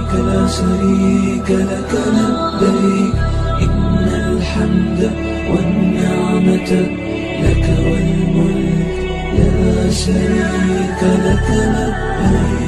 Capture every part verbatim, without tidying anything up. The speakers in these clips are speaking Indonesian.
لك لا شريك لك لبيك إن الحمد والنعمة لك والملك لا شريك لك لبيك.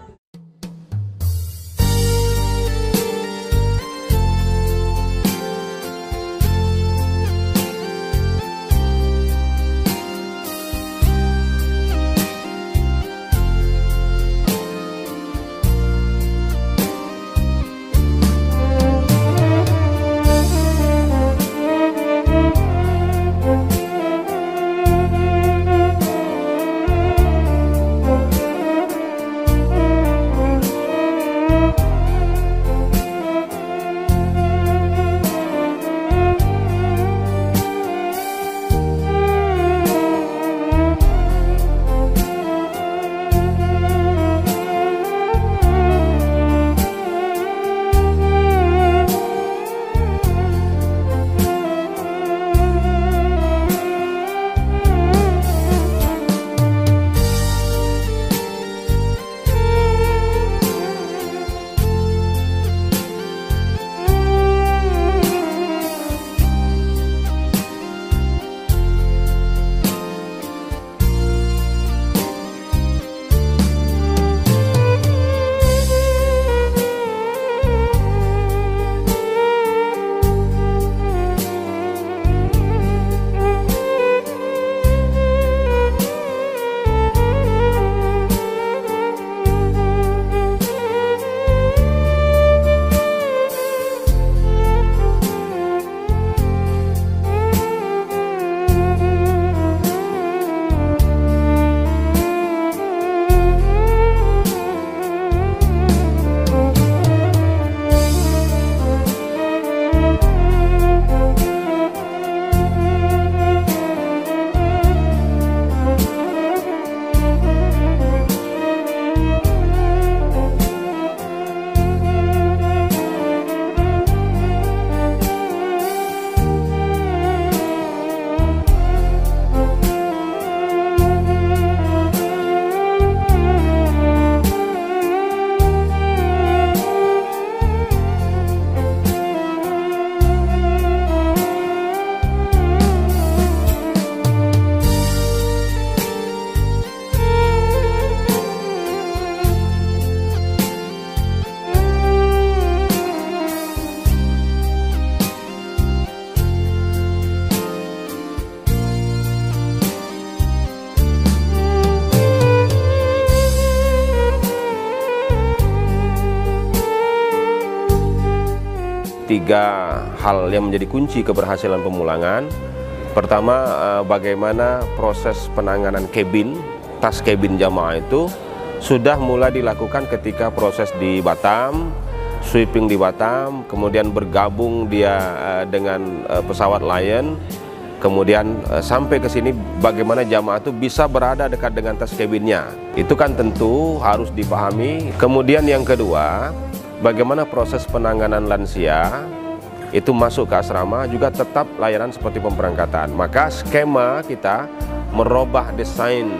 Tiga hal yang menjadi kunci keberhasilan pemulangan. Pertama, bagaimana proses penanganan cabin, tas cabin jamaah itu sudah mulai dilakukan ketika proses di Batam, sweeping di Batam, kemudian bergabung dia dengan pesawat Lion, kemudian sampai ke sini bagaimana jamaah itu bisa berada dekat dengan tas cabinnya. Itu kan tentu harus dipahami. Kemudian yang kedua, bagaimana proses penanganan lansia itu masuk ke asrama juga tetap layanan seperti pemberangkatan. Maka skema kita merubah desain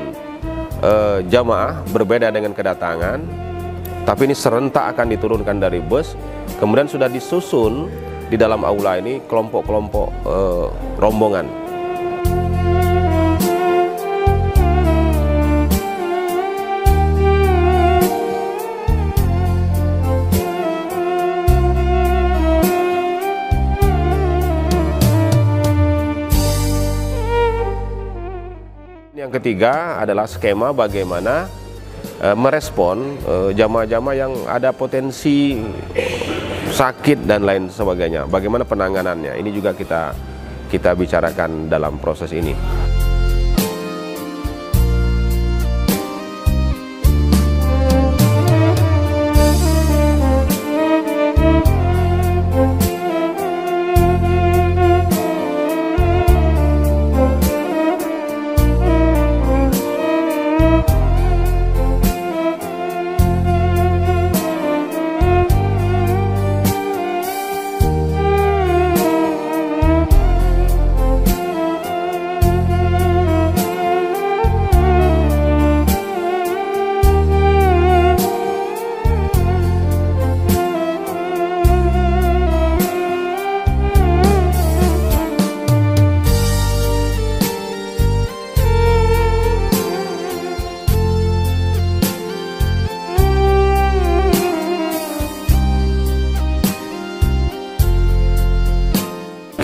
eh, jamaah berbeda dengan kedatangan, tapi ini serentak akan diturunkan dari bus, kemudian sudah disusun di dalam aula ini kelompok-kelompok eh, rombongan. Yang ketiga adalah skema bagaimana e, merespon jamaah-jamaah yang ada potensi sakit dan lain sebagainya. Bagaimana penanganannya? Ini juga kita kita bicarakan dalam proses ini.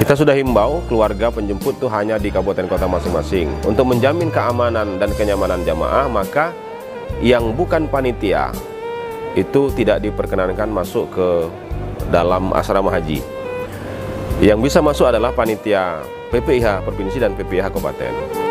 Kita sudah himbau keluarga penjemput itu hanya di kabupaten kota masing-masing. Untuk menjamin keamanan dan kenyamanan jamaah, maka yang bukan panitia itu tidak diperkenankan masuk ke dalam asrama haji. Yang bisa masuk adalah panitia P P I H Provinsi dan P P I H Kabupaten.